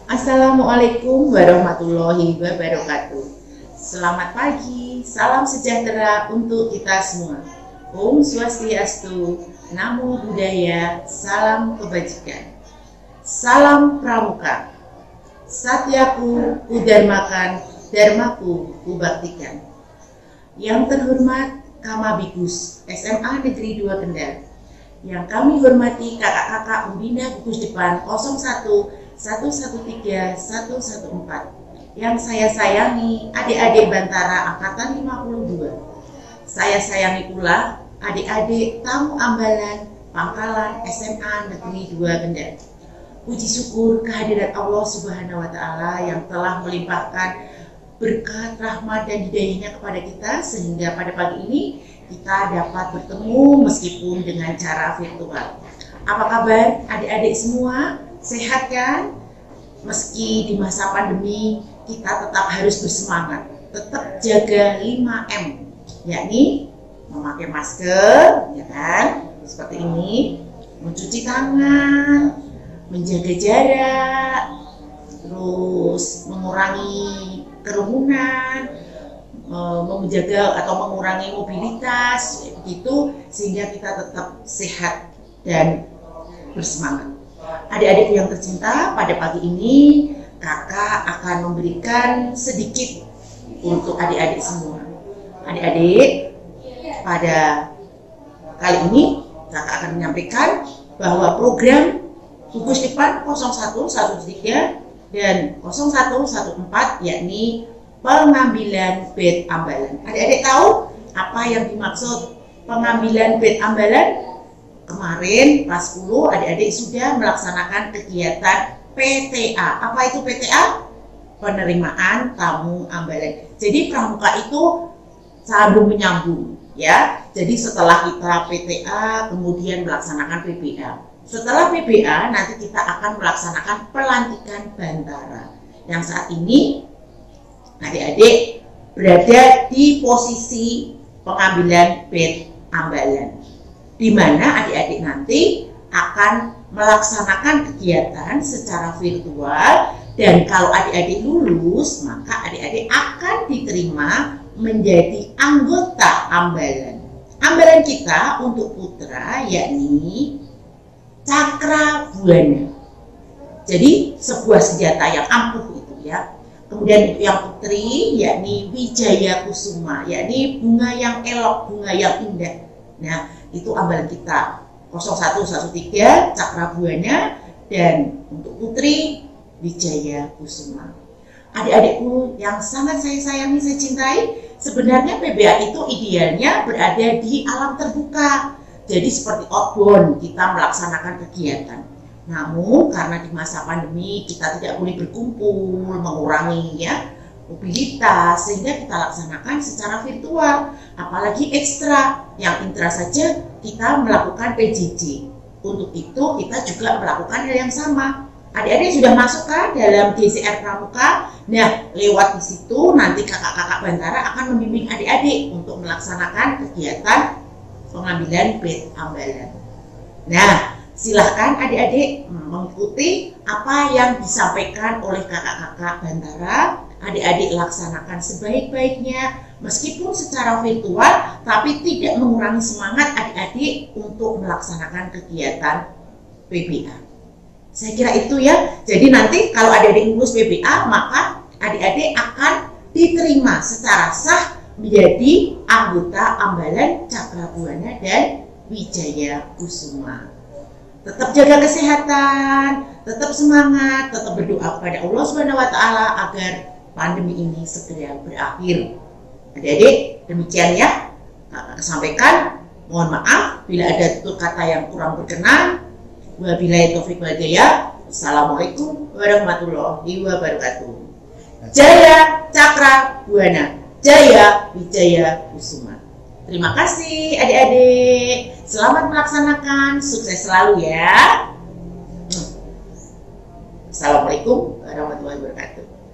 Assalamualaikum warahmatullahi wabarakatuh. Selamat pagi, salam sejahtera untuk kita semua. Om Swastiastu, Namo Buddhaya, salam kebajikan. Salam Pramuka. Satyaku kudharmakan, dharmaku kubaktikan. Yang terhormat Kamabikus SMA Negeri 2 Kendal. Yang kami hormati kakak-kakak Pembina Gugus Depan 01 113 114. Yang saya sayangi adik-adik Bantara Angkatan 52. Saya sayangi pula adik-adik tamu Ambalan Pangkalan SMA Negeri 2 Kendal. Puji syukur kehadirat Allah Subhanahu wa Ta'ala yang telah melimpahkan berkat, rahmat, dan hidayahnya kepada kita sehingga pada pagi ini kita dapat bertemu meskipun dengan cara virtual. Apa kabar adik-adik semua? Sehat kan? Meski di masa pandemi kita tetap harus bersemangat, tetap jaga 5M, yakni memakai masker, ya kan? Seperti ini, mencuci tangan, menjaga jarak, terus mengurangi kerumunan, menjaga atau mengurangi mobilitas, begitu sehingga kita tetap sehat dan bersemangat. Adik-adik yang tercinta, pada pagi ini kakak akan memberikan sedikit untuk adik-adik semua. Adik-adik, pada kali ini kakak akan menyampaikan bahwa program Gugus Depan 0113 dan 0114 yakni pengambilan bed ambalan. Adik-adik tahu apa yang dimaksud pengambilan bed ambalan? Kemarin kelas 10 adik-adik sudah melaksanakan kegiatan PTA. Apa itu PTA? Penerimaan tamu ambalan. Jadi pramuka itu sambung menyambung, ya. Jadi setelah kita PTA kemudian melaksanakan PBA. Setelah PBA nanti kita akan melaksanakan pelantikan Bantara. Yang saat ini adik-adik berada di posisi pengambilan bed ambalan, di mana adik-adik nanti akan melaksanakan kegiatan secara virtual, dan kalau adik-adik lulus maka adik-adik akan diterima menjadi anggota ambalan. Ambalan kita untuk putra yakni Cakrabuana. Jadi sebuah senjata yang ampuh itu, ya. Kemudian untuk yang putri yakni Wijaya Kusuma, yakni bunga yang elok, bunga yang indah. Nah, itu ambalan kita 0113 Cakrabuana, dan untuk putri Wijaya Kusuma. Adik-adikku yang sangat saya sayangi, saya cintai, sebenarnya PBA itu idealnya berada di alam terbuka. Jadi seperti outbound kita melaksanakan kegiatan. Namun karena di masa pandemi kita tidak boleh berkumpul, mengurangi mobilitas, sehingga kita laksanakan secara virtual. Apalagi ekstra yang intra saja kita melakukan PJJ. Untuk itu kita juga melakukan hal yang sama. Adik-adik sudah masuk kan dalam DCR Pramuka. Nah, lewat di situ nanti kakak-kakak Bantara akan membimbing adik-adik untuk melaksanakan kegiatan pengambilan bed ambalan. Nah, silahkan adik-adik mengikuti apa yang disampaikan oleh kakak-kakak Bantara. Adik-adik laksanakan sebaik-baiknya meskipun secara virtual, tapi tidak mengurangi semangat adik-adik untuk melaksanakan kegiatan PBA. Saya kira itu ya. Jadi nanti kalau adik-adik lulus PBA maka adik-adik akan diterima secara sah menjadi anggota ambalan Cakrabuana dan Wijaya Kusuma. Tetap jaga kesehatan, tetap semangat, tetap berdoa kepada Allah Subhanahu wa Ta'ala agar pandemi ini segera berakhir. Adik-adik, demikian ya kakak sampaikan. Mohon maaf bila ada tutur kata yang kurang berkenan. Wabillahi taufiq wal hidayah. Assalamualaikum warahmatullahi wabarakatuh. Jaya Cakrabuana, Jaya Wijaya Kusuma. Terima kasih adik-adik. Selamat melaksanakan, sukses selalu ya. Assalamualaikum warahmatullahi wabarakatuh.